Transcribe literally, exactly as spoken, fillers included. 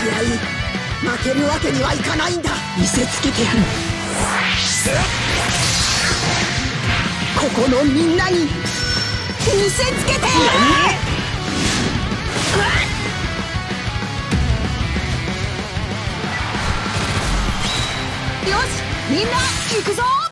合い、負けるわけにはいかないんだ。見せつけてやる。ここのみんなに見せつけてやる。よし、みんな行くぞ。